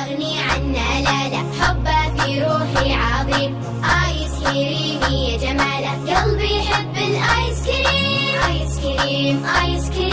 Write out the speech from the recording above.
يستغني عنا لا لا، حبه في روحي عظيم. آيس كريم يا جماله، قلبي يحب الآيس كريم. آيس كريم آيس كريم